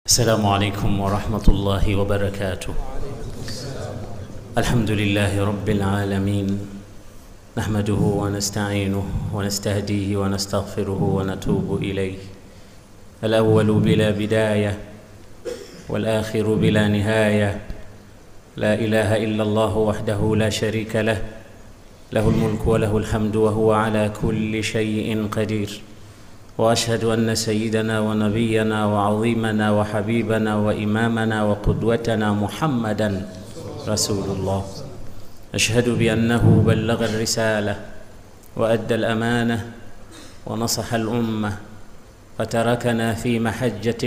السلام عليكم ورحمة الله وبركاته. الحمد لله رب العالمين، نحمده ونستعينه ونستهديه ونستغفره ونتوب إليه. الأول بلا بداية والآخر بلا نهاية، لا إله إلا الله وحده لا شريك له، له الملك وله الحمد وهو على كل شيء قدير. وأشهد أن سيدنا ونبينا وعظيمنا وحبيبنا وإمامنا وقدوتنا محمدا رسول الله. أشهد بأنه بلغ الرسالة وأدى الأمانة ونصح الأمة، فتركنا في محجة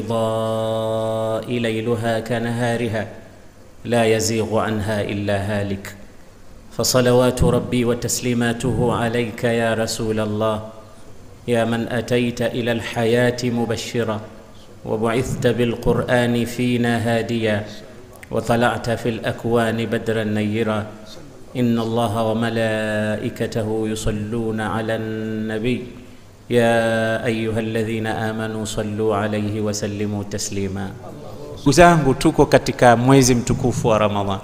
البيضاء ليلها كنهارها لا يزيغ عنها إلا هالك. فصلوات ربي وتسليماته عليك يا رسول الله، يا من أتيت إلى الحياة مبشرا وبعثت بالقرآن فينا هاديا وطلعت في الأكوان بدرا نيرا. إن الله وملائكته يصلون على النبي يا أيها الذين آمنوا صلوا عليه وسلموا تسليما. Kuzangu tuko katika mwezi mtukufu wa Ramadhan,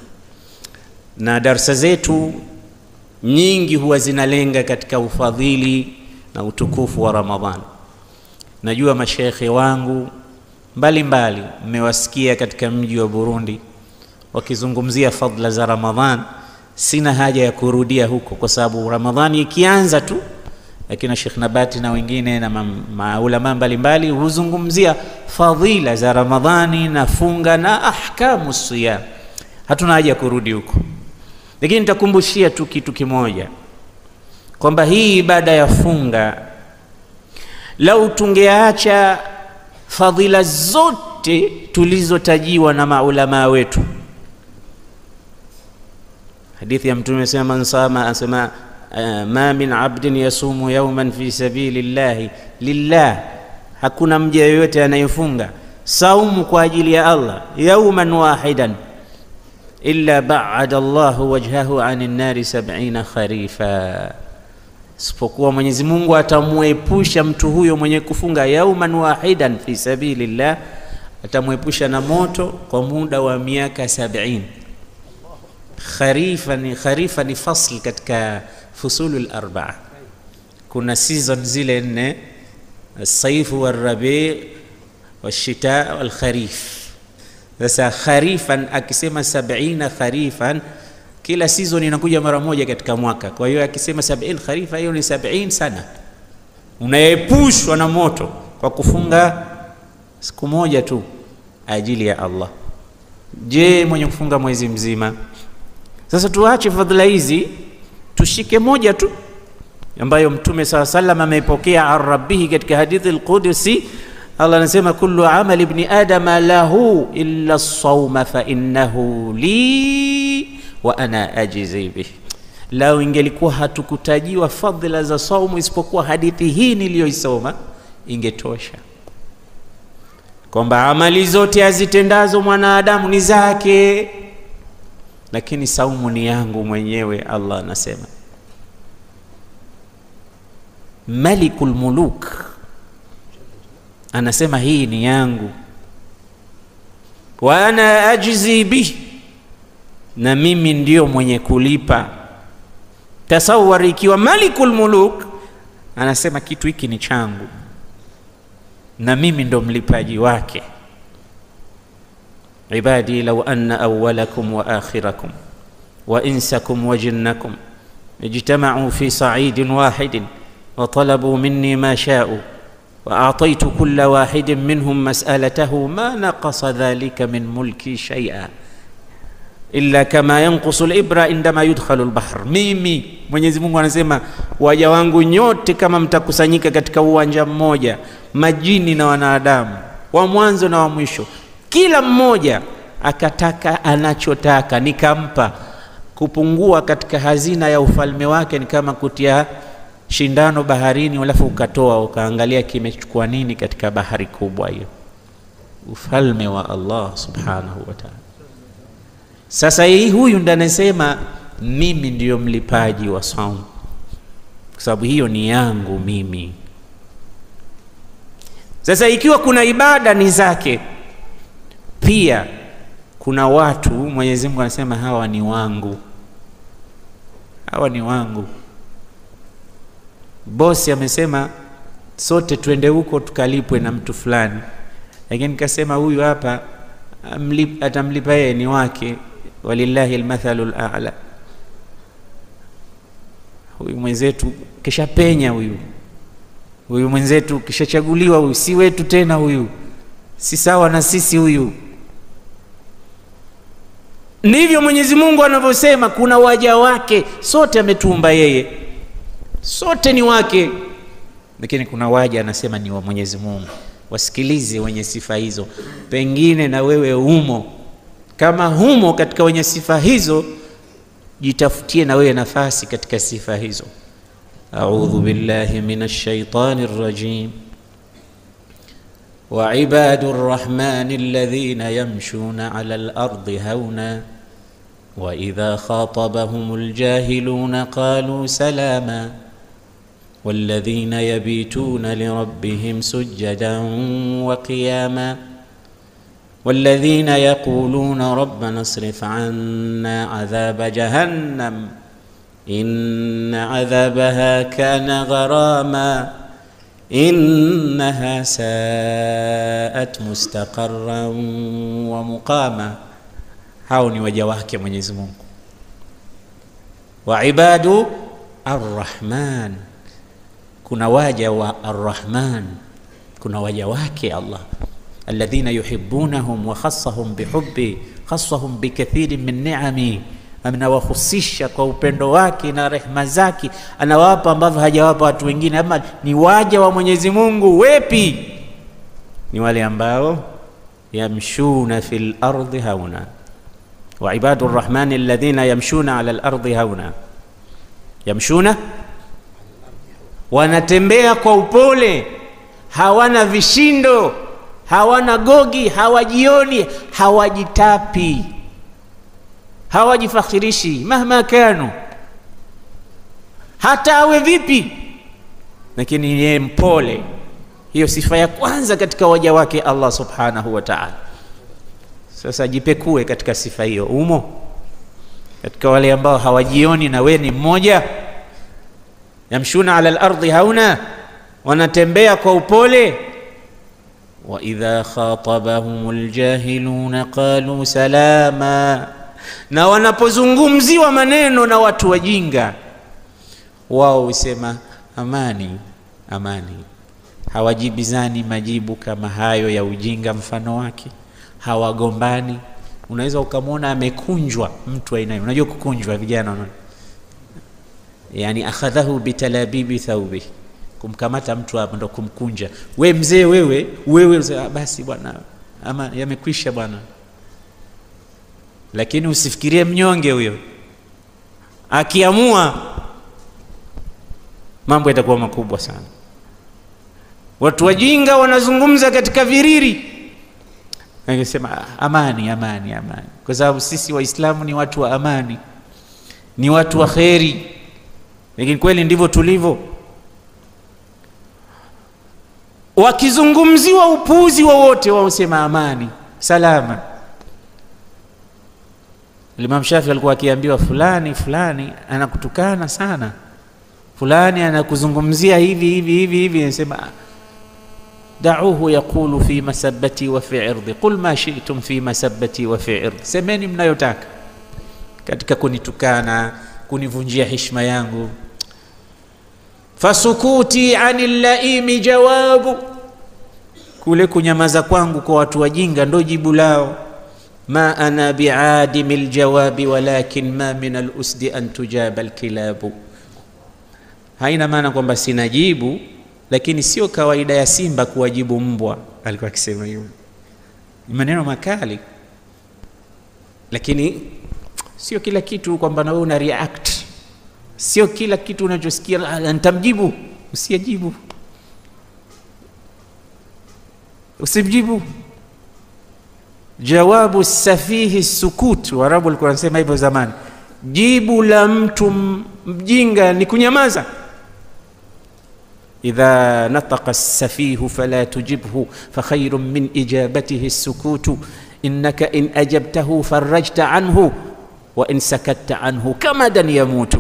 na darasa zetu nyingi huwa zinalenga katika ufadhili na utukufu wa Ramadhan. Najua mashaikhi wangu mbalimbali mmewasikia katika mji wa Burundi wakizungumzia fadhila za Ramadhan. Sina haja ya kurudia huko kwa sababu Ramadhani ikianza tu lakini Sheikh Nabati na wengine na maulama mbalimbali huzungumzia fadhila za Ramadhani na funga na ahkamu siyam. Hatuna haja ya kurudi huko, lakini nitakumbushia tu kitu kimoja, kwamba hii ibada ya funga, lau tungeacha fadhila zote tulizotajiwa na maulama wetu. Hadithi ya Mtume sema nsama asema ma min abdin yasumu yawman fi sabilillahi lillah, hakuna mja yoyote anayefunga saumu kwa ajili ya Allah yawman wahidan illa ba'ada Allahu wajhahu 'anil nari 70 kharifa, isipokuwa Mwenyezi Mungu atamuepusha mtu huyo mwenye kufunga yauman wahidan fi sabilillah, atamuepusha na moto kwa muda wa miaka 70. Kharifa ni fasl katika fusulul arba'a. Kuna season zile nne: as-sayf wal-rabi' wash-shita' wal-kharif. Sasa kharifan akisema 70 kharifan, kila season inakuja mara moja katika mwaka. Kwa hiyo akisema 70 kharifa, hiyo ni 70 sana. Unaepushwa na moto kwa kufunga siku moja tu ajili ya Allah. Je, mwenye kufunga mwezi mzima? Sasa tuache fadhila hizi, tushike moja tu ambayo Mtume SAW ameipokea ar-Rabbih katika hadithi al-Qudsi. Allah anasema kullu amali ibn adama lahu illa as-sawma fa innahu li wa ana ajizi bih. Lao ingelikuwa hatukutajiwa fadhila za saumu isipokuwa hadithi hii niliyoisoma, ingetosha kwamba amali zote azitendazo mwanadamu ni zake, lakini saumu ni yangu mwenyewe. Allah anasema Malikul Muluk anasema hii ni yangu, wa ana ajizi bih, na mimi ndio mwenye kulipa. Tasawwari, ikiwa Malikul Muluk anasema kitu hiki ni changu na mimi ndo mlipaji wake. Ibadi law anna awwalakum wa akhirakum wa insakum wa jinnakum ijtama'u fi sa'idin wahidin wa talabu minni ma sha'u wa a'taytu kulla wahidin minhum mas'alatahu ma naqasa dhalika min mulki shay'a illa kama yanqusul ibra indama yudkhalu al-bahr. Mimi Mwenyezi Mungu anasema waja wangu nyote kama mtakusanyika katika uwanja mmoja, majini na wanadamu, wa mwanzo na wa mwisho, kila mmoja akataka anachotaka nikampa, kupungua katika hazina ya ufalme wake ni kama kutia shindano baharini alafu ukatoa ukaangalia kimechukua nini katika bahari kubwa hiyo. Ufalme wa Allah subhanahu wa ta'ala. Sasa hii huyu ndo anasema mimi ndiyo mlipaji wa saumu, kwa sababu hiyo ni yangu mimi. Sasa ikiwa kuna ibada ni zake, pia kuna watu Mwenyezi Mungu anasema hawa ni wangu, hawa ni wangu. Bosi amesema sote twende huko tukalipwe na mtu fulani, lakini kasema huyu hapa atamlipa yeye, ni wake, walillahi almathalul a'la. Huyu mwenzetu kisha penya, huyu mwenzetu kishachaguliwa, huyu si wetu tena, huyu si sawa na sisi huyu. Ndivyo Mwenyezi Mungu anavyosema, kuna waja wake, sote ametuumba yeye, sote ni wake, lakini kuna waja anasema ni wa Mwenyezi Mungu. Wasikilize wenye sifa hizo, pengine na wewe humo. Kama humo katika wenye sifa hizo, jitafutie na wewe nafasi katika sifa hizo. A'udhu billahi minash shaitanir rajim. Wa ibadur rahmani alladhina yamshuna 'ala al-ardi hauna wa idha khatabahumul jahiluna qalu salama والذين يبيتون لربهم سجدا وقياما والذين يقولون ربنا اصرف عنا عذاب جهنم إن عذابها كان غراما إنها ساءت مستقرا ومقاما. hao ni waja wake Mwenyezi Mungu. Wa ibadu arrahman, kuna waja wa arrahman, kuna waja wake Allah, alladhina yuhibbunahum wa khassahum bihubbi, khassahum bikathirin min ni'ami, amenawahusisha kwa upendo wake na rehema zake, anawapa ambavyo hajawapa watu wengine. Ama ni waja wa Mwenyezi Mungu wepi? Ni wale ambao yamshuna fil ardi hauna. Wa ibadur rahmani alladhina yamshuna ala al-ardi hauna, yamshuna, wanatembea kwa upole, hawana vishindo, hawana gogi, hawajioni, hawajitapi, hawajifakhirishi mahma kanu, hata awe vipi, lakini yeye mpole. Hiyo sifa ya kwanza katika waja wake Allah subhanahu wa ta'ala. Sasa jipekue katika sifa hiyo, umo katika wale ambao hawajioni na wewe ni mmoja. Yamshuna ala al-ardi hauna, wanatembea kwa upole. Wa idha khatabahumul jahiluna qalu salama, na wanapozungumziwa maneno na watu wajinga, wao husema amani, amani. Hawajibizani majibu kama hayo ya ujinga mfano wake, hawagombani. Unaweza ukamwona amekunjwa mtu aina hiyo. Unajua kukunjwa vijana wanaona, yani akhadhahu bitalabibi thawbi, kumkamata mtu hapo ndo kumkunja. We mzee, wewe basi bwana, ama yamekwisha bwana. Lakini usifikirie mnyonge huyo, akiamua mambo yatakuwa makubwa sana. Watu wajinga wanazungumza katika viriri, angesema amani, amani, amani, kwa sababu sisi Waislamu ni watu wa amani, ni watu wa kheri. Lakini kweli ndivyo tulivyo. Wakizungumziwa upuuzi wowote wao sema amani, salama. Imam Shafi alikuwa akiambiwa fulani anakutukana sana, fulani anakuzungumzia hivi, anasema da'uhu yaqulu fi masabbati wa fi 'irdi, qul ma shi'tum fi masabbati wa fi 'irdi, semeni mnayotaka katika kunitukana, kunivunjia heshima yangu. Fasukuti anil laimi jawabu, kule kunyamaza kwangu kwa watu wajinga ndo jibu lao. Ma ana bi'adimil jawabi walakin ma min al-usdi an tujaba al-kilabu. Haina maana kwamba sina jibu, lakini sio kawaida ya simba kuwajibu mbwa. Alikuwa akisema hivyo, maneno makali, lakini sio kila kitu kwamba na wewe una react. Sio kila kitu unachosikia nitamjibu, usijibu, usijibu. Jawabu safihi sukut, Waarabu walikuwa wanasema hivyo zamani. Jibu la mtu mjinga ni kunyamaza. idha nataqa as-safihu fala tujibhu fakhayrun min ijabatihi as-sukutu innaka in ajabtahu farajta anhu wa in sakatta anhu kamadan yamutu.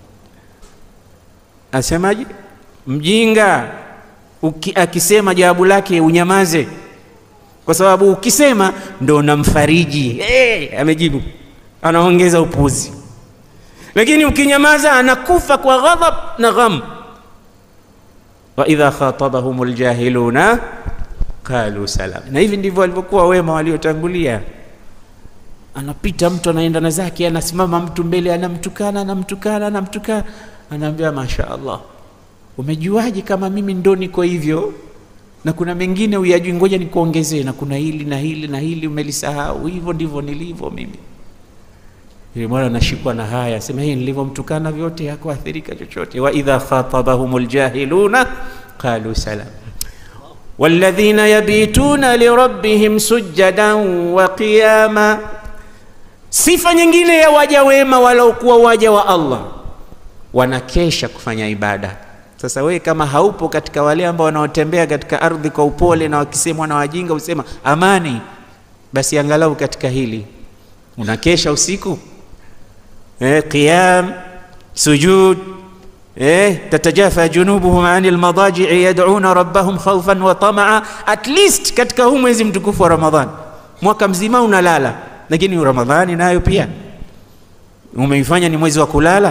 Asemaje? Mjinga akisema jawabu lake unyamaze, kwa sababu ukisema ndo unamfariji. Amejibu, anaongeza upuzi. Lakini ukinyamaza anakufa kwa ghadhab na gham. Wa idha khatabahumul jahiluna qalu salam. Na hivi ndivyo walivyokuwa wema waliotangulia. Anapita mtu anaenda na zake, anasimama mtu mbele, anamtukana, anaambia mashaallah, umejuaje kama mimi ndo niko hivyo? Na kuna mengine uyajui, ngoja nikuongezee, na kuna hili na hili na hili umelisahau, hivyo ndivyo nilivyo mimi. Yule bwana anashikwa na haya, sema hii nilivyomtukana vyote hakuathirika chochote. Wa idha khatabahumul jahiluna qalu salam. Walladhina yabituna lirabbihim sujadan wa qiyama. Sifa nyingine ya waja wema waliokuwa waja wa Allah, wanakesha kufanya ibada. Sasa wewe kama haupo katika wale ambao wanaotembea katika ardhi kwa upole, na wakisemwa na wajinga usema amani, basi angalau katika hili unakesha usiku. Qiyam, sujud, tatajafa junubuhum anil madaji'i yad'una rabbahum khawfan wa tama'a. At least katika huu mwezi mtukufu wa Ramadhani, mwaka mzima unalala, lakini Ramadhani nayo pia umeifanya ni mwezi wa kulala.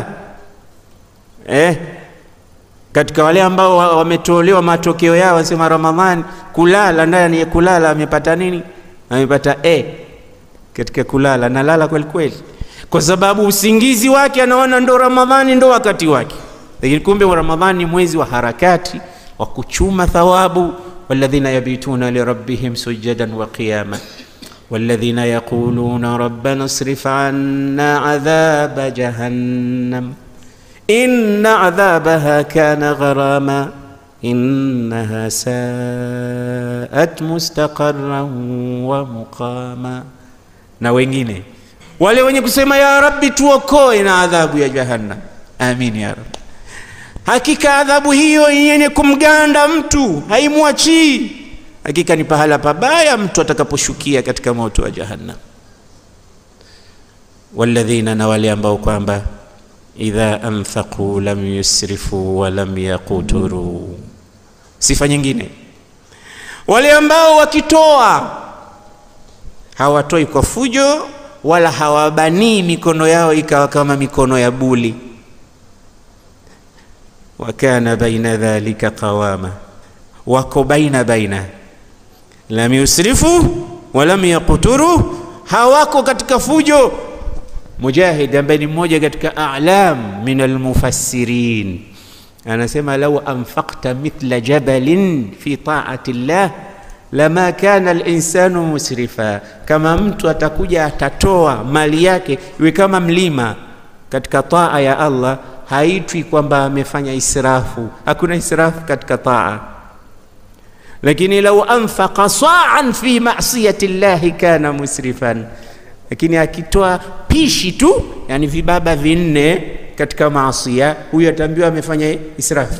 Katika wale ambao wametolewa matokeo yao wasema Ramadhani kulala, ndani ya kulala amepata nini? Amepata katika kulala, nalala kweli kweli, kwa sababu usingizi wake anaona ndo Ramadhani ndo wakati wake. Lakini kumbe Ramadhani ni mwezi wa harakati, wa kuchuma thawabu. Walladhina yabituna lirabbihim sujadan wa qiyama walladhina yaquluna rabbana isrif 'anna 'adhaba jahannam inna 'adhabaha kana gharama innaha sa'at mustaqarran wa muqama. Na wengine wale wenye kusema ya Rabbi tuokoe na adhabu ya jahannam. Amin ya Rabbi. Hakika adhabu hiyo yenye kumganda mtu haimwachi. Hakika ni pahala pabaya mtu atakaposhukia katika moto wa jahannam. Walladhina, na wale ambao kwamba idha anfaqu lam yusrifu wa lam yaqturu. Sifa nyingine, wale ambao wakitoa hawatoi kwa fujo, wala hawabanii mikono yao ikawa kama mikono ya buli. Wa kana baina dhalika qawama, wako baina lam yusrifu wa lam yaqturu, hawako katika fujo. Mujahid ambaye ni mmoja katika a'lam min almufassirin anasema, law anfaqta mithla jabalin fi ta'ati Allah lama kana al-insanu musrifa. Kama mtu atakuja atatoa mali yake iwe kama mlima katika taa ya Allah, haitwi kwamba amefanya israfu. Hakuna israfu katika taa. Lakini law anfaqa sa'an fi ma'siyati Allah kana musrifan. Lakini akitoa pishi tu, yani vibaba vinne katika maasiya, huyo ataambiwa amefanya israfu.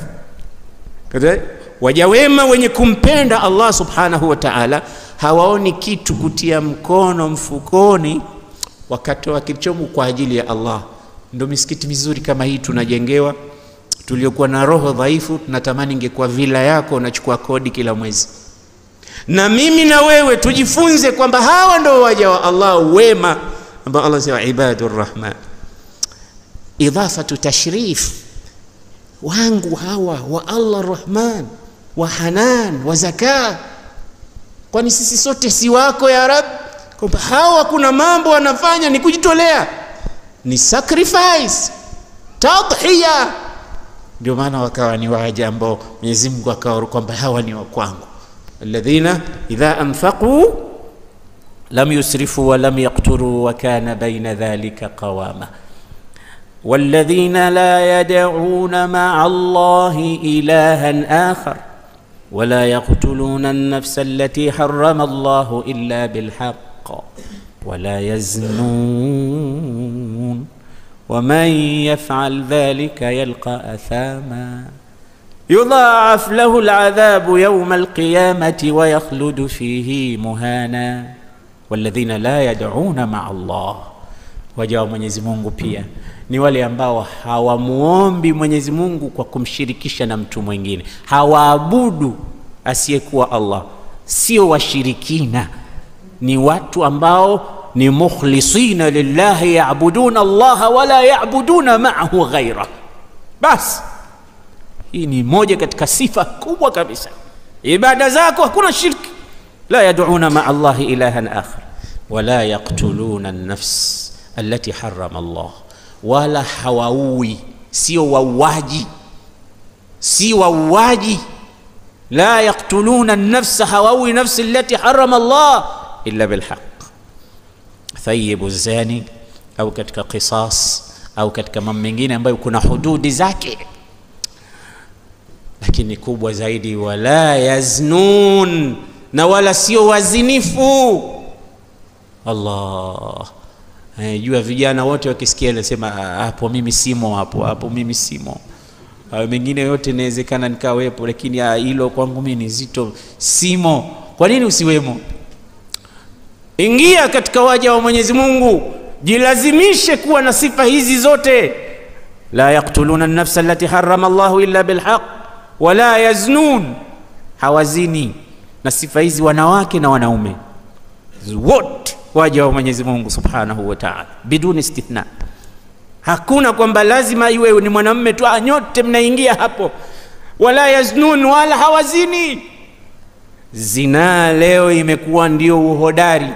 Waja wema wenye kumpenda Allah subhanahu wa ta'ala hawaoni kitu kutia mkono mfukoni wakatoa kichomu kwa ajili ya Allah. Ndio misikiti mizuri kama hii tunajengewa. Tuliokuwa na roho dhaifu tunatamani ingekuwa vila yako unachukua kodi kila mwezi. Na mimi na wewe tujifunze kwamba hawa ndio waja wa Allah wema ambao Allah sema ibadur rahman. Idafatu tashrif, wangu hawa wa Allah Rahman wa Hanan wa Zaka. Kwani sisi sote si wako ya Rab? Kwamba hawa kuna mambo wanafanya ni kujitolea, ni sacrifice, tadhiya. Ndio maana wakawa ni waja ambao Mwenyezi Mungu akawa kwamba hawa ni wa kwangu. Alladhina idha anfaqu lam yusrifu wa lam yaqturu wa kana baina dhalika qawama. والذين لا يدعون مع الله إلها آخر ولا يقتلون النفس التي حرم الله إلا بالحق ولا يزنون ومن يفعل ذلك يلقى أثاما. yudha'af lahu al'adhabu yawma al-qiyamati wa yakhludu fihi muhana. Walladhina la yad'una ma'a Allah, waja wa Mwenyezi Mungu pia ni wale ambao hawamuombi Mwenyezi Mungu kwa kumshirikisha na mtu mwingine, hawaabudu asiyekuwa Allah, sio washirikina, ni watu ambao ni mukhlisina lillahi, ya'buduna Allah wala ya'buduna ma'ahu ghaira. Bas, hii ni moja katika sifa kubwa kabisa. Ibada zako hakuna shirki. La yad'una ma'a Allah ilahan akhar wala yaqtuluna an-nafs allati harrama Allah, wala hawaui, sio wauaji, si wauaji. La yaqtuluna an-nafs, hawaui nafsi allati harrama Allah illa bilhaq. Thayyibu zani, au katika qisas, au katika mambo mengine ambayo kuna hududi zake. Lakini kubwa zaidi, wala yaznun, na wala sio wazinifu. Allah, jua vijana wote wakisikia nasema hapo mimi simo, hapo mimi simo. Mengine yote inawezekana nikawepo, lakini hilo kwangu mimi ni zito, simo. Kwa nini usiwemo? Ingia katika waja wa Mwenyezi Mungu, jilazimishe kuwa na sifa hizi zote. La yaqtuluna an-nafsa allati harrama Allahu illa bilhaq wala yaznun, hawazini. Na sifa hizi wanawake na wanaume wote waja wa Mwenyezi Mungu Subhanahu wa Ta'ala, biduni istithna. Hakuna kwamba lazima iwe ni mwanamume tu, nyote mnaingia hapo. Wala yaznun, wala hawazini. Zina leo imekuwa ndio uhodari,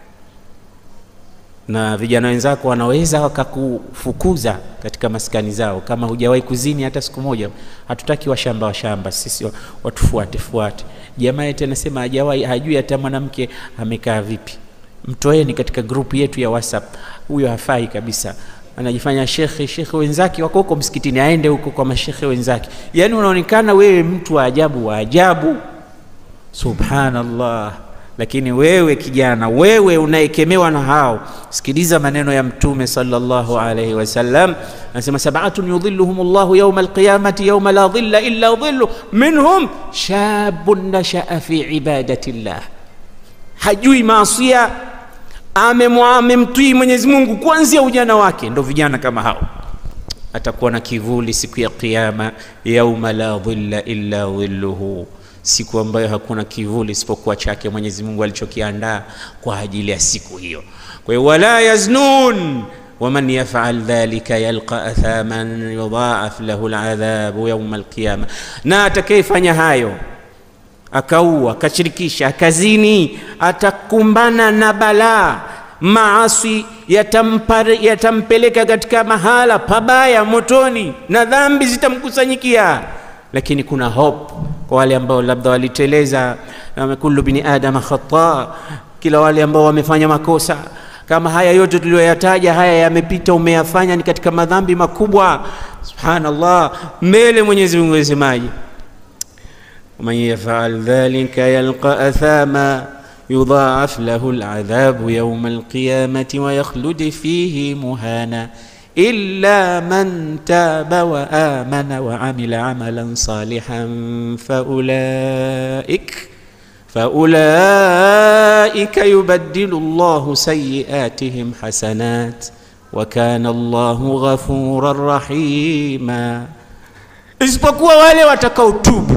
na vijana wenzako wanaweza wakakufukuza katika maskani zao kama hujawahi kuzini hata siku moja. Hatutaki washamba, sisi watufuate. Jamaa yetu anasema hajawahi, hajui hata mwanamke amekaa vipi. Mtoeni katika grupu yetu ya WhatsApp, huyo hafai kabisa, anajifanya shekhe wenzake wako huko msikitini, aende huko kwa mashekhe wenzake. Yani unaonekana wewe mtu wa ajabu. Subhanallah. Lakini wewe kijana, wewe unayekemewa na hao, sikiliza maneno ya Mtume sallallahu alayhi wasallam. Anasema sab'atun yudhilluhumullahu yawma alqiyamati yawma la dhilla illa dhillu, minhum shabun nasha'a fi ibadatillah, hajui maasiya, amemtii Mwenyezi Mungu kuanzia ujana wake. Ndio vijana kama hao atakuwa na kivuli siku ya kiyama, yawma la dhilla illa dhilluhu, siku ambayo hakuna kivuli isipokuwa chake Mwenyezi Mungu alichokiandaa kwa ajili ya siku hiyo. Kwa hiyo wala yaznun, waman yaf'al dhalika yalqa athaman yudha'af lahu al'adhabu yawm al-qiyamah, na atakayefanya hayo, akaua, akashirikisha, akazini, atakumbana na balaa. Maasi yatampeleka katika mahala pabaya, motoni, na dhambi zitamkusanyikia. Lakini kuna hope kwa wale ambao labda waliteleza. Kullu bini adama khata, kila wale ambao wamefanya makosa kama haya yote tuliyoyataja, haya yamepita, umeyafanya, ni katika madhambi makubwa. Subhanallah, mbele Mwenyezi Mungu anasemaje? Man yaf'al dhalika yalqa athama yudha'af lahu al'adhabu yawm al-qiyamati wa yakhlud fihi muhana illa man taba wa amana wa amila amalan salihan faulaika yubaddilu Allahu sayyi'atihim hasanat wa kana Allahu ghafurar rahima. Isipokuwa wale watakaotubu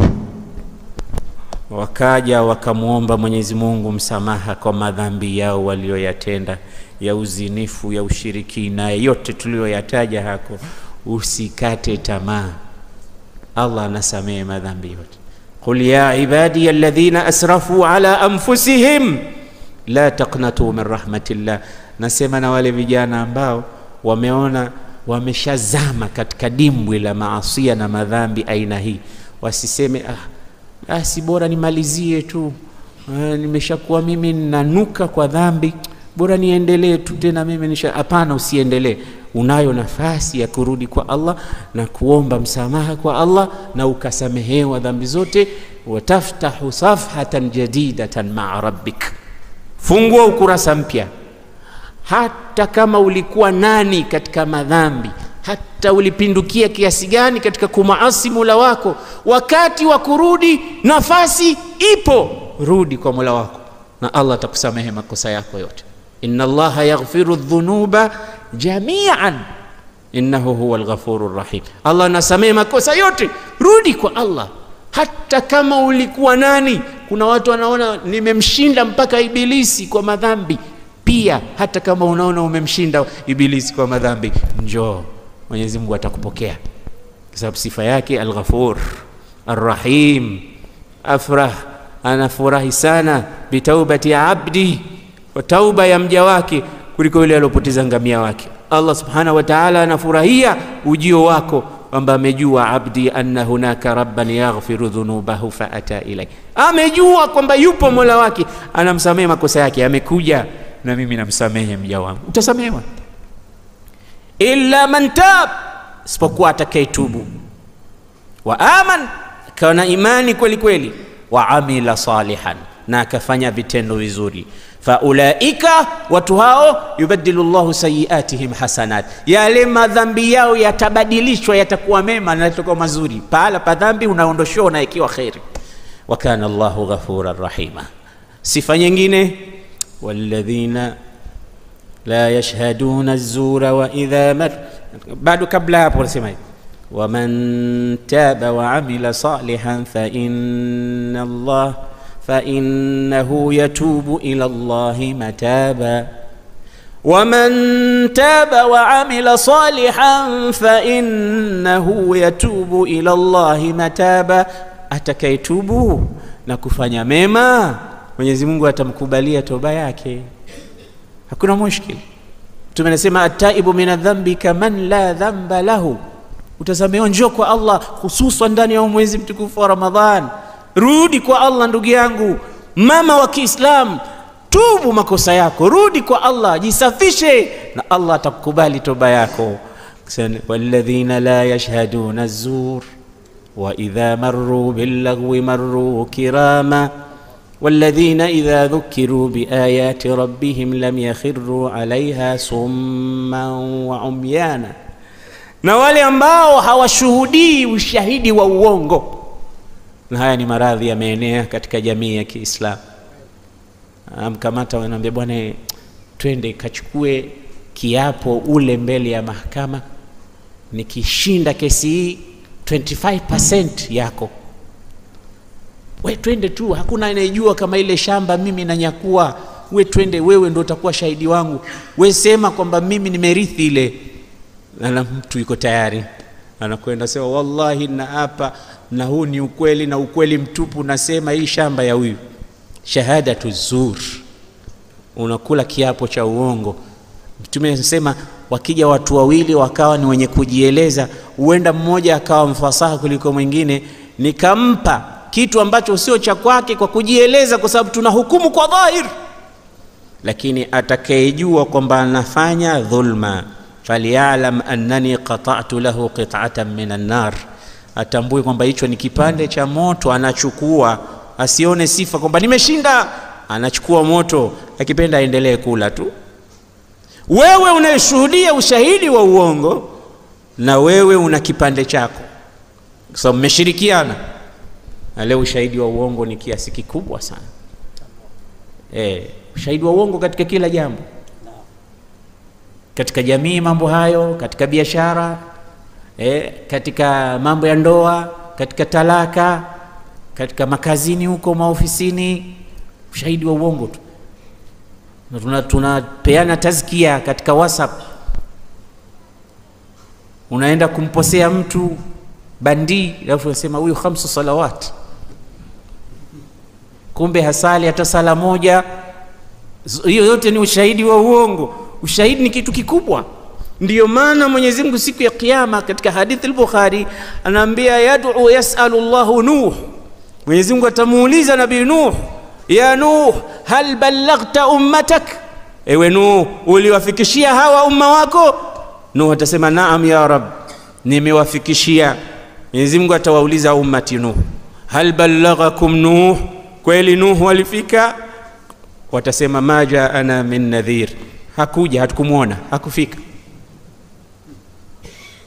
wakaja wakamuomba Mwenyezi Mungu msamaha kwa madhambi yao walioyatenda, ya uzinifu, ya ushirikina, yote tuliyoyataja hako, usikate tamaa. Allah anasamehe madhambi yote. Qul ya ibadi alladhina asrafu ala anfusihim la taqnatu min rahmatillah. Nasema na wale vijana ambao wameona wameshazama katika dimbwi la maasi na madhambi aina hii, wasiseme si bora nimalizie tu, nimeshakuwa mimi nanuka kwa dhambi, bora niendelee tu tena mimi hapana. Usiendelee, unayo nafasi ya kurudi kwa Allah na kuomba msamaha kwa Allah, na ukasamehewa dhambi zote. Wataftahu safhatan jadidatan ma'a rabbik, fungua ukurasa mpya. Hata kama ulikuwa nani katika madhambi, hata ulipindukia kiasi gani katika kumaasi Mola wako, wakati wa kurudi nafasi ipo, rudi kwa Mola wako na Allah atakusamehe makosa yako yote. Inna Allaha yaghfiru dhunuba jami'an innahu huwal ghafurur rahim. Allah anasamehe makosa yote, rudi kwa Allah. Hata kama ulikuwa nani, kuna watu wanaona nimemshinda mpaka ibilisi kwa madhambi, pia hata kama unaona umemshinda ibilisi kwa madhambi, njoo, Mwenyezi Mungu atakupokea, kwa sababu sifa yake al-Ghafur ar-Rahim. Afrah, anafurahi sana bitaubati abdi, wa tauba ya mja wake, kuliko yule aliyopoteza ngamia wake. Allah subhanahu wa ta'ala anafurahia ujio wako, kwamba amejua abdi anna hunaka rabban yaghfiru dhunubahu fa ata ilay. Amejua kwamba yupo Mola wake anamsamehe makosa yake, amekuja na mimi namsamehe mja wangu. Utasamehewa illa man tab, isipokuwa atakayetubu, wa aman, kana imani kweli kweli, wa amila salihan, na akafanya vitendo vizuri, fa ulaika, watu hao, yubaddilu Allahu sayiatihim hasanat, yale madhambi yao yatabadilishwa, yatakuwa mema na yatakuwa mazuri. Pahala pa dhambi unaondoshwa na ikiwa khairi. Wa kana Allahu ghafurar rahima. Sifa nyingine, walladhina la yashhaduna az-zura wa idha mar, bado kabla hapo nasema hivi, waman taba wa amila salihan فإنه يتوب إلى الله متابا. ومن تاب وعمل صالحا فإنه يتوب إلى الله متابا. Atakayetubu na kufanya mema, Mwenyezi Mungu atamkubalia toba yake, hakuna mushkil. Tumenasema at-taibu min adh-dhanbi kaman la dhanba lahu. Utasamehewa, njoo kwa Allah, hususan ndani ya mwezi mtukufu wa Ramadhan. Rudi kwa Allah ndugu yangu, mama wa Kiislamu, tubu makosa yako, rudi kwa Allah, jisafishe, na Allah atakubali toba yako. Walladhina la yashhaduna az-zur wa idha marru bil-lagwi marru kirama walladhina idha dhukiru biayati rabbihim lam yakhirru 'alayha summan wa umyana, na wale ambao hawashuhudii ushahidi wa uongo. Na haya ni maradhi yameenea katika jamii ya Kiislamu. Amkamata wanaambia, bwana twende kachukue kiapo ule mbele ya mahakama, nikishinda kesi hii 25% yako. We twende tu, hakuna anayejua kama ile shamba mimi nanyakua. We twende, wewe ndio utakuwa shahidi wangu. We sema kwamba mimi nimerithi ile. Na mtu yuko tayari, anakwenda sema wallahi na hapa, na huu ni ukweli na ukweli mtupu, nasema hii shamba ya huyu. Shahadatu zur, unakula kiapo cha uongo. Mtume anasema wakija watu wawili wakawa ni wenye kujieleza, huenda mmoja akawa mfasaha kuliko mwingine, nikampa kitu ambacho sio cha kwake kwa kujieleza, kwa sababu tunahukumu kwa dhahir. Lakini atakayejua kwamba anafanya dhulma, falyalam annani qata'tu lahu qit'atan minan nar, atambue kwamba hicho ni kipande cha moto anachukua. Asione sifa kwamba nimeshinda, anachukua moto, akipenda aendelee kula tu. Wewe unayeshuhudia ushahidi wa uongo, na wewe una kipande chako, kwa sababu mmeshirikiana. Na leo ushahidi wa uongo ni kiasi kikubwa sana. Ushahidi wa uongo katika kila jambo, katika jamii mambo hayo, katika biashara, katika mambo ya ndoa, katika talaka, katika makazini huko, maofisini, ushahidi wa uongo tu. Na tunapeana tazkia katika WhatsApp. Unaenda kumposea mtu bandi, alafu unasema huyu 5 salawat, kumbe hasali hata sala moja. Hiyo yote ni ushahidi wa uongo. Ushahidi ni kitu kikubwa. Ndiyo maana Mwenyezi Mungu siku ya Kiyama katika hadithi al-Bukhari anaambia yad'u yas'alu Allahu Nuh, Mwenyezi Mungu atamuuliza Nabii Nuh, ya Nuh hal ballaghta ummatak, ewe Nuh uliwafikishia hawa umma wako? Nuh atasema naam ya Rab, nimewafikishia. Mwenyezi Mungu atawauliza ummati Nuh, hal ballaghakum Nuh, kweli Nuh walifika? Watasema maja ana min nadhir, hakuja, hatukumuona, hakufika.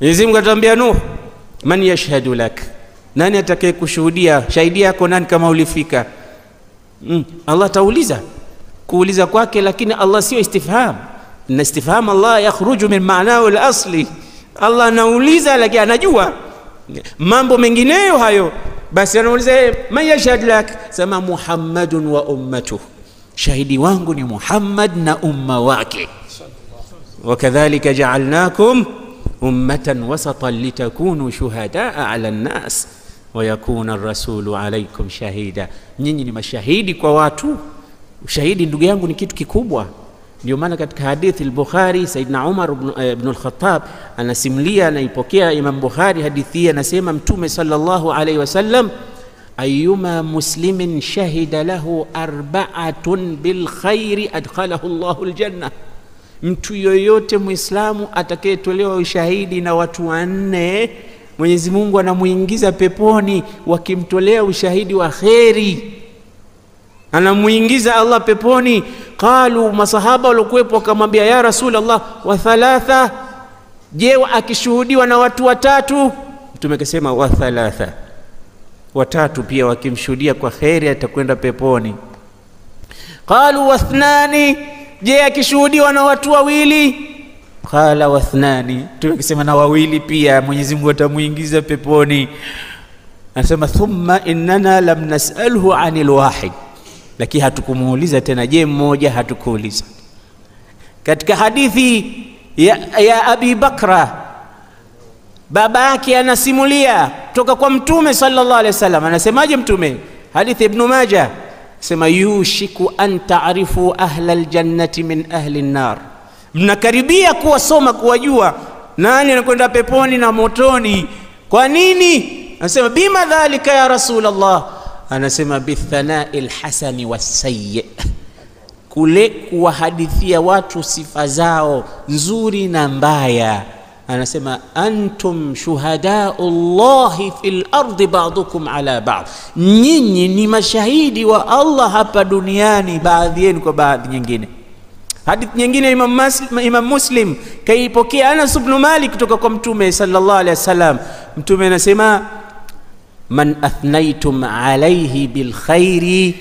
Mwenyezi Mungu atambia Nuh, man yashhadu lak, nani atakaye kushuhudia? Shahidi yako nani kama ulifika? Allah tauliza, kuuliza kwake, lakini Allah sio istifham. Na istifham Allah yakhruju min ma'nahu al-asli. Allah anauliza lakini anajua mambo mengineyo hayo, basi anauliza man yashhad lak, sema Muhammadun wa ummatuhu, shahidi wangu ni Muhammad na umma wake. Wakadhalika ja'alnakum ummatan wasatan litakunu shuhadaa ala an-nas wa yakuna ar-rasulu alaykum shahida, nyinyi ni mashahidi kwa watu. Ushahidi ndugu yangu ni kitu kikubwa. Ndio maana katika hadithi al-Bukhari, Saidna Umar ibn al-Khattab anasimulia, anaipokea Imam Bukhari hadithi hii, anasema Mtume sallallahu alayhi wasallam, ayyuma muslimin shahida lahu arba'atun bil khairi adkhalahu Allahu al-janna, mtu yoyote Muislamu atakayetolewa ushahidi na watu 4, Mwenyezi Mungu anamuingiza peponi. Wakimtolea ushahidi wa khairi, anamuingiza Allah peponi. Qalu, masahaba walikuwepo wakamwambia, ya Rasulullah, wa thalatha, je akishuhudiwa na watu 3? Mtume akasema wa thalatha, watatu pia wakimshuhudia kwa khairi atakwenda peponi. Qalu wa thnani, je akishuhudiwa na watu 2? Qala wa thnani, Mtume akasema na 2 pia Mwenyezi Mungu atamuingiza peponi. Anasema thumma innana lam nas'alhu 'anil wahid, lakini hatukumuuliza tena je mmoja, hatukuuliza. Katika hadithi ya Abi Bakra, baba yake anasimulia kutoka kwa Mtume sallallahu alaihi wasallam, anasemaje Mtume? Hadithi Ibn Majah, sema yushiku an ta'rifu ahla aljannati min ahli an-nar, mnakaribia kuwasoma kuwajua nani anakwenda peponi na motoni. Kwa nini? Anasema bima dhalika ya Rasulullah, anasema bithana'il hasani was-sayyi, kule kuwahadithia watu sifa zao nzuri na mbaya. Anasema antum shuhadaullahi fil ardi ba'dukum ala ba'd, nyinyi ni mashahidi wa Allah hapa duniani, baadhi yenu kwa baadhi nyingine. Hadithi nyingine Imam Muslim kaipokea Anas ibn Malik kutoka kwa Mtume sallallahu alaihi wasallam. Mtume anasema man athnaytum alayhi bil khairi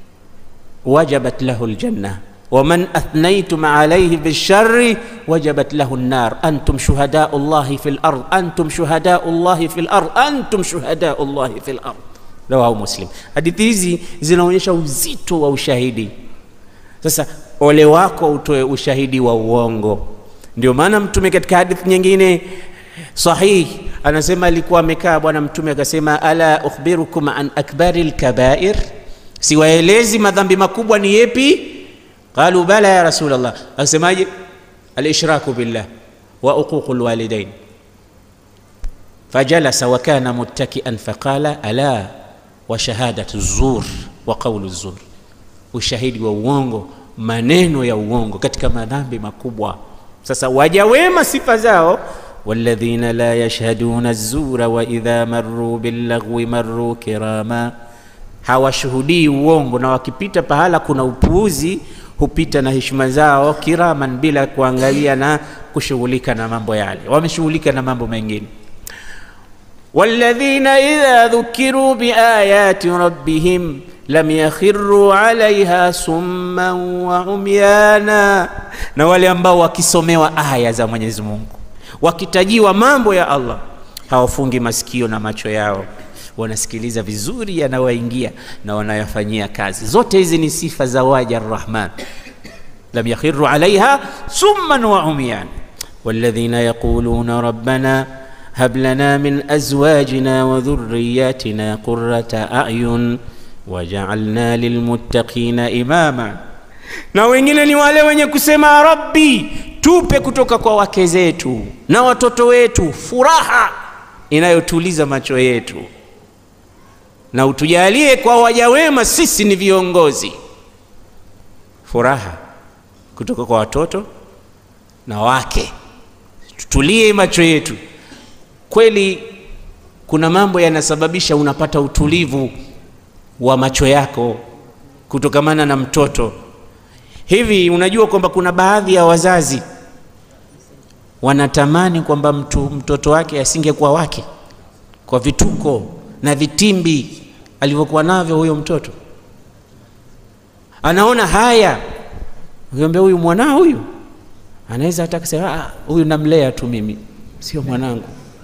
wajabat lahu al janna wa man athnaytum alayhi bil sharri wajabat lahu an nar, antum shuhadaullahi fil ard, antum shuhadaullahi fil ard, antum shuhadaullahi fil ard. Rawahu Muslim. Hadithi hizi zinaonyesha uzito wa ushahidi. Sasa ole wako utoe ushahidi wa uongo. Ndio maana Mtume katika hadithi nyingine sahihi anasema, alikuwa amekaa bwana Mtume akasema, ala ukhbirukum an akbaril kabair, siwaelezi madhambi makubwa ni yapi? Qalu bala ya Rasulullah. Akasemaje? al-ishraku billah wa uququl walidain. Fajalasa wa kana muttaki'an faqala ala wa shahadatu zur wa qawlu zur, ushahidi wa uongo, maneno ya uongo katika madhambi makubwa. Sasa waja wema sifa zao, walladhina la yashhaduna az-zura wa idha marru bil-laghwi marru kirama, hawashuhudii uongo na wakipita pahala kuna upuuzi hupita na heshima zao, kiraman, bila kuangalia na kushughulika na mambo yale, wameshughulika na mambo mengine. walladhina idha dhukiru biayati rabbihim lam yakhirru alaiha summan wa umyana, na wale ambao wakisomewa aya za Mwenyezi Mungu, wakitajiwa mambo ya Allah, hawafungi masikio na macho yao, wanasikiliza vizuri yanayoingia na wanayafanyia kazi. Zote hizi ni sifa za waja ar-Rahman. lam yakhirru alaiha summan wa umyan. walladhina yaquluna rabbana hab lana min azwajina wa dhurriyyatina qurrata a'yun waja'alna lilmuttaqina imama, na wengine ni wale wenye kusema Rabbi, tupe kutoka kwa wake zetu na watoto wetu furaha inayotuliza macho yetu, na utujalie kwa waja wema sisi ni viongozi. Furaha kutoka kwa watoto na wake, tutulie macho yetu. Kweli kuna mambo yanasababisha unapata utulivu wa macho yako kutokamana na mtoto. Hivi unajua kwamba kuna baadhi ya wazazi wanatamani kwamba mtoto wake asingekuwa wake, kwa vituko na vitimbi alivyokuwa navyo huyo mtoto. Anaona haya, ngombe huyu mwanao huyu anaweza hata kusema huyu namlea tu mimi, sio mwanangu,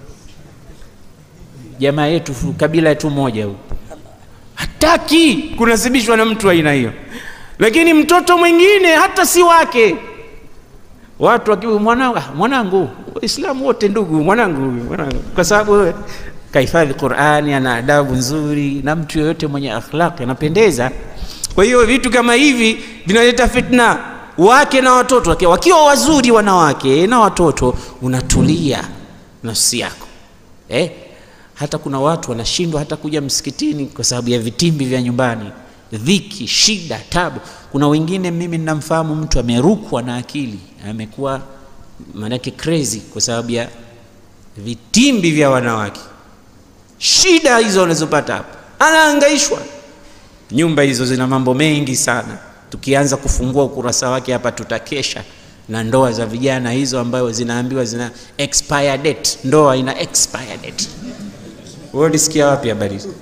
jamaa yetu, kabila yetu moja huyu. Hataki kunasibishwa na mtu aina hiyo. Lakini mtoto mwingine hata si wake, watu wakiwa mwanangu, Waislamu wote ndugu, mwanangu, kwa sababu kahifadhi Qur'ani, ana adabu nzuri, na mtu yoyote mwenye akhlaq anapendeza. Kwa hiyo vitu kama hivi vinaleta fitna. Wake na watoto wake wakiwa wazuri, wanawake na watoto, unatulia nafsi yako. Hata kuna watu wanashindwa hata kuja msikitini kwa sababu ya vitimbi vya nyumbani, dhiki, shida, tabu. Kuna wengine mimi ninamfahamu mtu amerukwa na akili, amekuwa manake crazy kwa sababu ya vitimbi vya wanawake. Shida hizo unazopata hapo, anahangaishwa. Nyumba hizo zina mambo mengi sana. Tukianza kufungua ukurasa wake hapa tutakesha. Na ndoa za vijana hizo ambayo zinaambiwa zina expire date, ndoa ina expire date. Wewe ulisikia wapi habari hizo?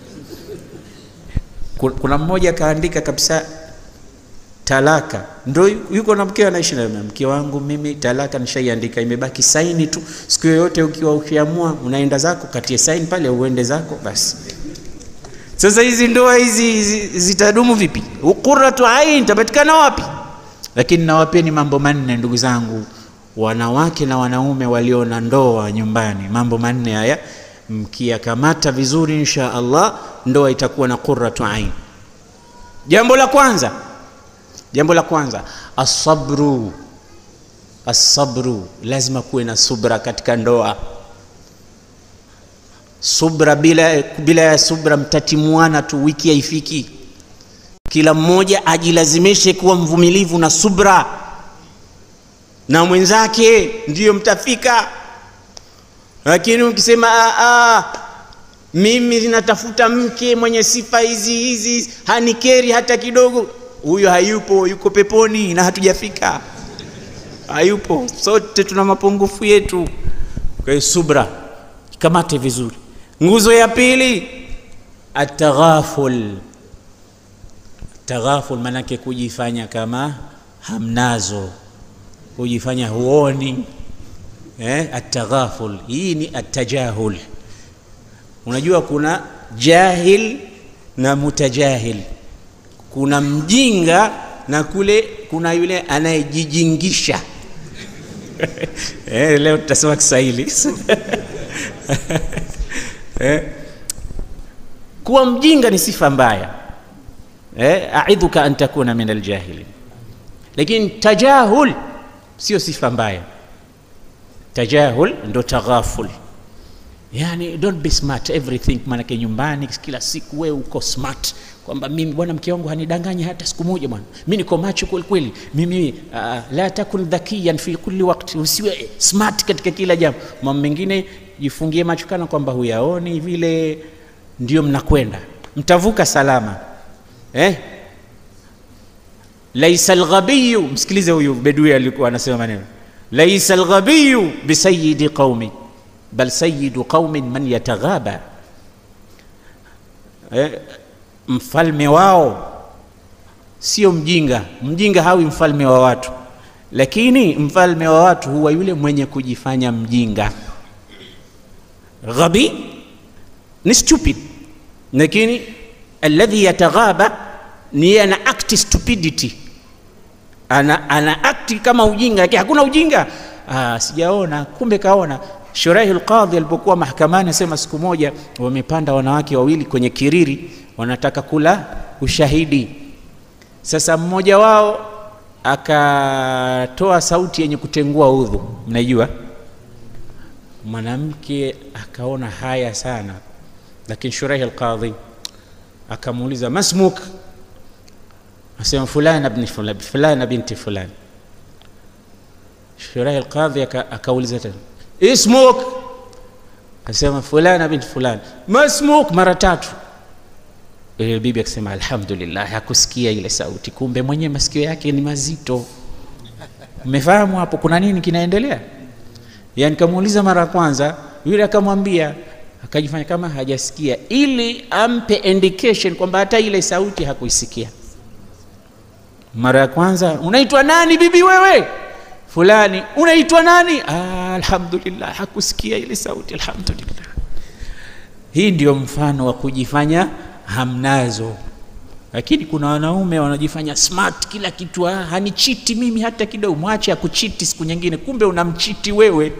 Kuna mmoja kaandika kabisa talaka, ndio yuko na mke anaishi na mke wangu mimi, talaka nishaiandika, imebaki saini tu. Siku yoyote ukiwa ukiamua unaenda zako, katie saini pale uende zako basi. Sasa hizi ndoa hizi zitadumu vipi? Qurratu ain tapatikana wapi? Lakini nawapeni mambo manne ndugu zangu, wanawake na wanaume walio na ndoa nyumbani. Mambo manne haya mkiyakamata vizuri, insha Allah ndoa itakuwa na qurratu ain. Jambo la kwanza, as-sabru. Lazima kuwe na subra katika ndoa. Subra, bila ya subra mtatimuana tu, wiki haifiki. Kila mmoja ajilazimishe kuwa mvumilivu na subra na mwenzake, ndiyo mtafika. Lakini ukisema mimi ninatafuta mke mwenye sifa hizi hanikeri hata kidogo, huyo hayupo, yuko peponi na hatujafika. Hayupo, sote tuna mapungufu yetu. Kwa hiyo subra kamate vizuri. Nguzo ya pili, at-taghaful. Taghaful manake kujifanya kama hamnazo, kujifanya huoni. At-taghaful hii ni at-tajahul. Unajua kuna jahil na mutajahil, kuna mjinga na kule kuna yule anayejijingisha. Leo tutasema Kiswahili. Kuwa mjinga ni sifa mbaya. A'idhuka an takuna min al-jahilin. Lakini tajahul sio sifa mbaya. Tajahul ndo taghaful. Yani don't be smart everything, manake nyumbani kila siku wewe uko smart kwamba mimi bwana mke wangu hanidanganyi hata siku moja bwana, mimi niko macho kweli, mimi la takun dhakiyan fi kulli waqti, usiwe smart katika kila jambo. Mambo mengine jifungie macho kana kwamba huyaoni vile, ndio mnakwenda mtavuka salama. Laisa al-ghabiyu, msikilize huyu bedui alikuwa anasema maneno, laisa al-ghabiyu bi sayyidi qaumi bal sayyidu qaumin man yataghaba. Mfalme wao sio mjinga. Mjinga hawi mfalme wa watu, lakini mfalme wa watu huwa yule mwenye kujifanya mjinga. Ghabi ni stupid, lakini alladhi yataghaba ni ana act stupidity, ana act kama ujinga, lakini hakuna ujinga. Sijaona, kumbe kaona. Shuraihul Qadhi alipokuwa mahakamani asema siku moja wamepanda wanawake wawili kwenye kiriri, wanataka kula ushahidi. Sasa mmoja wao akatoa sauti yenye kutengua udhu, mnajua. Mwanamke akaona haya sana, lakini Shuraihul Qadhi akamuuliza masmuk, asema fulana ibn fulana, fulana binti fulana. Shuraihul Qadhi akauliza tena ismuk, asema fulana binti fulana. Masmuk mara tatu. Ile bibi akasema alhamdulillah, hakusikia ile sauti, kumbe mwenye masikio yake ni mazito. Umefahamu hapo kuna nini kinaendelea? Yani kamuuliza mara kwanza, yule akamwambia, akajifanya kama hajasikia, ili ampe indication kwamba hata ile sauti hakuisikia. Mara ya kwanza, unaitwa nani bibi wewe? Fulani. Unaitwa nani? Alhamdulillah, hakusikia ile sauti, alhamdulillah. Hii ndio mfano wa kujifanya hamnazo. Lakini kuna wanaume wanajifanya smart kila kitu, hanichiti mimi hata kidogo. Mwache akuchiti siku nyingine, kumbe unamchiti wewe.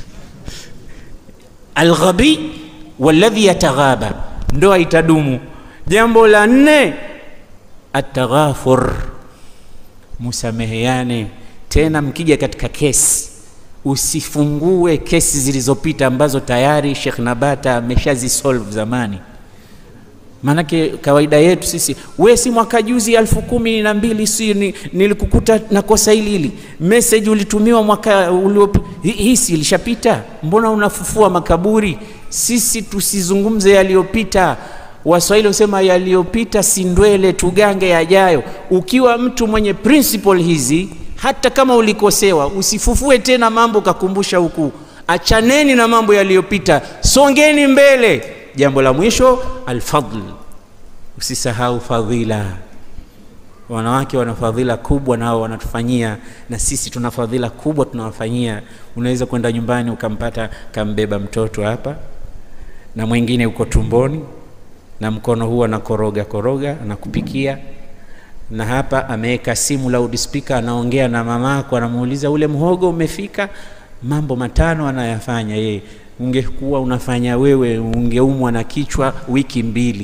Alghabi walladhi yataghaba, ndoa itadumu. Jambo la 4, ataghafur, musameheane. Tena mkija katika kesi, usifungue kesi zilizopita ambazo tayari Sheikh Nabata ameshazisolve zamani. Manake kawaida yetu sisi, wewe si mwaka juzi 1012 si nilikukuta na kosa hili, message ulitumiwa mwaka uliopita, hii si ilishapita, mbona unafufua makaburi? Sisi tusizungumze yaliyopita. Waswahili husema yaliyopita si ndwele, tugange yajayo. Ukiwa mtu mwenye principle hizi, hata kama ulikosewa, usifufue tena mambo kakumbusha huku. Achaneni na mambo yaliyopita, songeni mbele. Jambo la mwisho, alfadl, usisahau fadhila. Wanawake wana fadhila kubwa nao wanatufanyia, na sisi tuna fadhila kubwa tunawafanyia. Unaweza kwenda nyumbani ukampata kambeba mtoto hapa, na mwingine uko tumboni, na mkono huu anakoroga anakupikia, na hapa ameweka simu loudspeaker, anaongea na mamako, anamuuliza ule mhogo umefika. Mambo matano anayafanya yeye. Ungekuwa unafanya wewe, ungeumwa na kichwa wiki 2.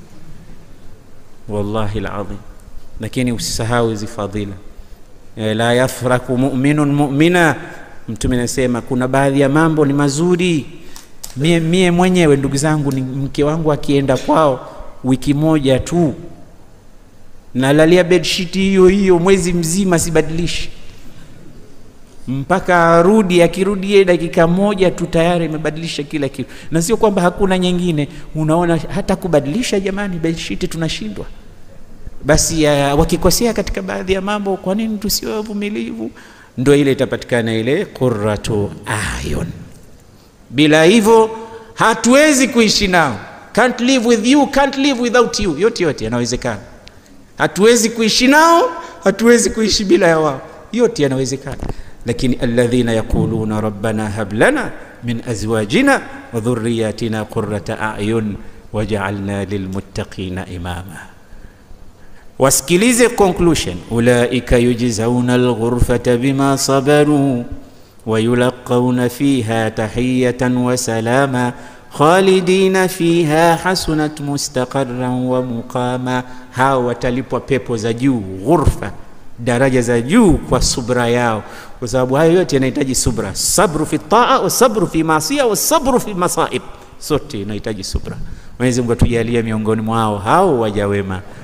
Wallahi alazim. Lakini usisahau hizi fadhila. La yafraku mu'minun mu'mina, Mtume anasema kuna baadhi ya mambo ni mazuri. Mie mwenyewe ndugu zangu, ni mke wangu akienda kwao wiki moja tu, nalalia bedsheet hiyo mwezi mzima sibadilishi, mpaka arudi. Akirudi dakika moja tu tayari imebadilisha kila kitu. Na sio kwamba hakuna nyingine, unaona hata kubadilisha jamani bedsheet tunashindwa. Basi wakikosea katika baadhi ya mambo, kwa nini tusiwe wavumilivu? Ndio ile itapatikana ile qurratu ayun. Bila hivyo hatuwezi kuishi nao. Can't live with you, can't live without you. Yote yanawezekana. Hatuwezi kuishi nao, hatuwezi kuishi bila ya wao. Yote yanawezekana. Lakini alladhina yaquluna rabbana hab lana min azwajina wa dhurriyyatina qurrata a'yun waj'alna lilmuttaqina imama. Wasikilize conclusion. Ulaika yujzauna alghurfata bima sabaru wa yulqauna fiha tahiyatan wa salama khalidina fiha hasunat mustaqarran wa muqama. Hao watalipwa pepo za juu, ghurfa, daraja za juu kwa subra yao. Kwa sababu hayo yote yanahitaji subra. Sabru fi taa wa sabru fi maasiya wa sabru fi masaib. Sote inahitaji subra. Mwenyezi Mungu atujalie miongoni mwao hao waja wema.